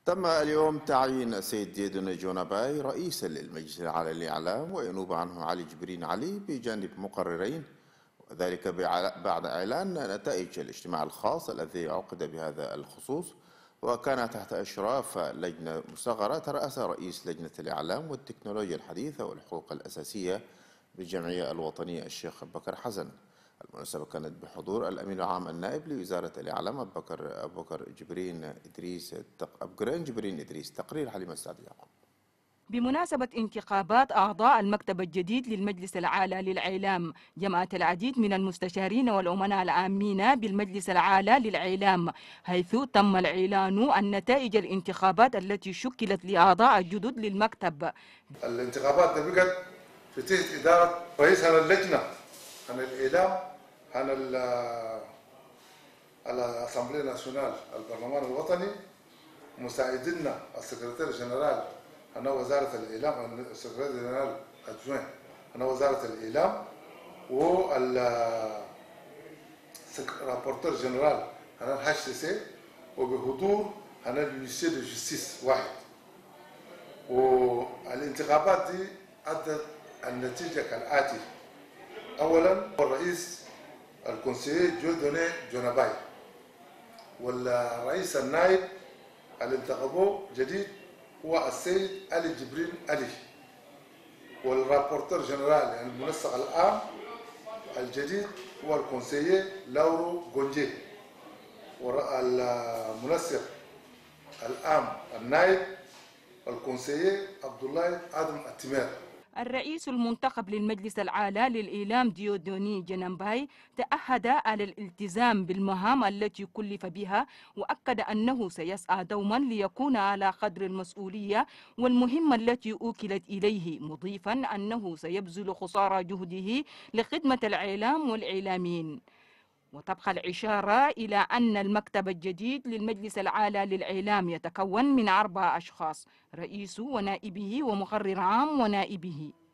تم اليوم تعيين السيد ديدون جوناباي رئيسا للمجلس الأعلى للإعلام، وينوب عنه علي جبرين علي بجانب مقررين، وذلك بعد إعلان نتائج الاجتماع الخاص الذي عقد بهذا الخصوص، وكان تحت إشراف لجنة مصغرة ترأسها رئيس لجنة الإعلام والتكنولوجيا الحديثة والحقوق الأساسية بالجمعية الوطنية الشيخ بكر حسن. المناسبة كانت بحضور الأمين العام النائب لوزارة الإعلام أبو بكر جبرين إدريس. تقرير حليمة السعد يعقوب. بمناسبة انتخابات أعضاء المكتب الجديد للمجلس الأعلى للإعلام، جمعت العديد من المستشارين والأمناء العامين بالمجلس الأعلى للإعلام، حيث تم الإعلان عن نتائج الانتخابات التي شكلت لأعضاء الجدد للمكتب. الانتخابات دي بقت في تحت إدارة رئيس اللجنة عن الإعلام عن الأسامبلية ناسيونال البرلمان الوطني، مساعدينا السكرتير جنرال أنا وزارة الإعلام، السكرتير جنرال أدجوين أنا وزارة الإعلام، والرابورتور جنرال أنا الاتش سي سي، وبحضور أنا اليونسي دو جستيس واحد. والانتخابات دي أدت النتيجة كالآتي: أولا الرئيس الكونسيي ديودوني جوناباي، والرئيس النائب اللي انتخبوه جديد هو السيد علي جبرين علي، والرابورتور جنرال يعني المنسق العام الجديد هو الكونسيي لورو غونجي، والمنسق العام النائب الكونسيي عبد الله آدم التمير. الرئيس المنتخب للمجلس الأعلى للإعلام ديودوني جوناباي تأهد على الالتزام بالمهام التي كلف بها، وأكد أنه سيسعى دوما ليكون على قدر المسؤولية والمهمة التي أوكلت إليه، مضيفا أنه سيبذل قصارى جهده لخدمة الإعلام والإعلاميين. وتبقى الإشارة إلى أن المكتب الجديد للمجلس الأعلى للإعلام يتكون من 4 أشخاص: رئيس ونائبه ومقرر عام ونائبه.